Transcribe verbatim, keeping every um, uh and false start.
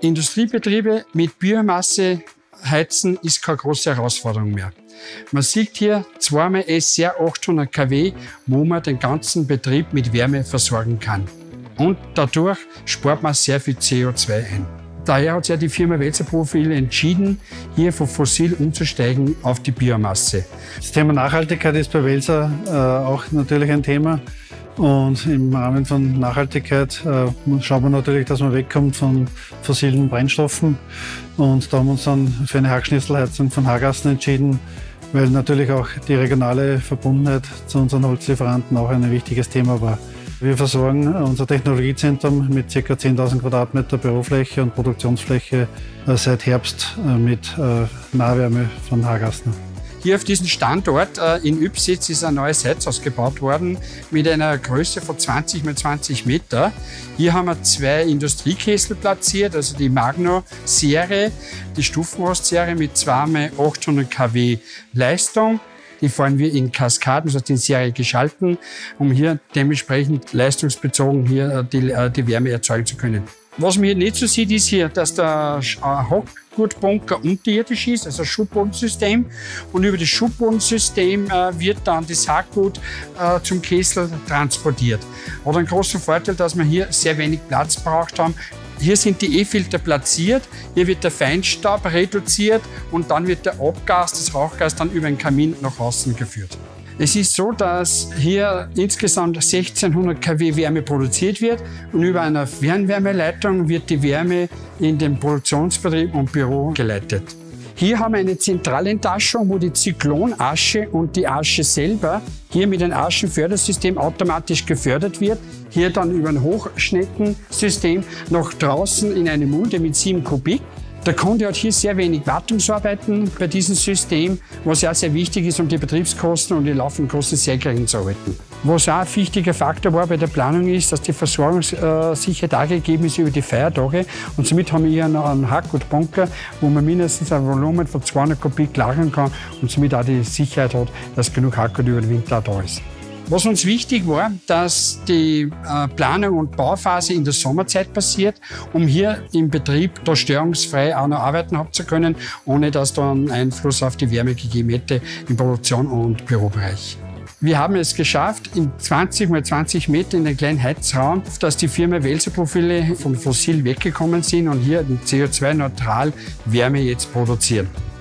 Industriebetriebe mit Biomasse heizen ist keine große Herausforderung mehr. Man sieht hier zweimal S R achthundert Kilowatt, wo man den ganzen Betrieb mit Wärme versorgen kann. Und dadurch spart man sehr viel C O zwei ein. Daher hat sich ja die Firma Welser-Profil entschieden, hier von fossil umzusteigen auf die Biomasse. Das Thema Nachhaltigkeit ist bei Welser äh, auch natürlich ein Thema. Und im Rahmen von Nachhaltigkeit äh, schaut man natürlich, dass man wegkommt von fossilen Brennstoffen. Und da haben wir uns dann für eine Hackschnitzelheizung von Hagassen entschieden, weil natürlich auch die regionale Verbundenheit zu unseren Holzlieferanten auch ein wichtiges Thema war. Wir versorgen unser Technologiezentrum mit ca. zehntausend Quadratmeter Bürofläche und Produktionsfläche äh, seit Herbst äh, mit äh, Nahwärme von Hagassen. Hier auf diesem Standort äh, in Ybbsitz ist ein neues Heizhaus gebaut worden mit einer Größe von zwanzig mal zwanzig Meter. Hier haben wir zwei Industriekessel platziert, also die Magno-Serie, die Stufenrost-Serie mit zwei mal achthundert Kilowatt Leistung. Die fahren wir in Kaskaden, das heißt in Serie geschalten, um hier dementsprechend leistungsbezogen hier die, die Wärme erzeugen zu können. Was man hier nicht so sieht, ist hier, dass der Hockgurtbunker unterirdisch ist, also ein Schubbodensystem. Und über das Schubbodensystem äh, wird dann das Saatgut äh, zum Kessel transportiert. Hat einen großen Vorteil, dass wir hier sehr wenig Platz braucht haben. Hier sind die E-Filter platziert, hier wird der Feinstaub reduziert und dann wird der Abgas, das Rauchgas, dann über den Kamin nach außen geführt. Es ist so, dass hier insgesamt sechzehnhundert Kilowatt Wärme produziert wird und über eine Fernwärmeleitung wird die Wärme in den Produktionsbetrieb und Büro geleitet. Hier haben wir eine Zentralentaschung, wo die Zyklonasche und die Asche selber hier mit einem Aschenfördersystem automatisch gefördert wird. Hier dann über ein Hochschneckensystem nach draußen in eine Mulde mit sieben Kubik. Der Kunde hat hier sehr wenig Wartungsarbeiten bei diesem System, was ja sehr wichtig ist, um die Betriebskosten und die laufenden Kosten sehr gering zu halten. Was auch ein wichtiger Faktor war bei der Planung ist, dass die Versorgungssicherheit auch gegeben ist über die Feiertage. Und somit haben wir hier noch einen Hackgutbunker, wo man mindestens ein Volumen von zweihundert Kubik lagern kann und somit auch die Sicherheit hat, dass genug Hackgut über den Winter auch da ist. Was uns wichtig war, dass die äh, Planung und Bauphase in der Sommerzeit passiert, um hier im Betrieb da störungsfrei auch noch arbeiten haben zu können, ohne dass da einen Einfluss auf die Wärme gegeben hätte im Produktion- und Bürobereich. Wir haben es geschafft, in zwanzig mal zwanzig Meter in den kleinen Heizraum, dass die Firma Welser-Profile vom Fossil weggekommen sind und hier C O zwei neutral Wärme jetzt produzieren.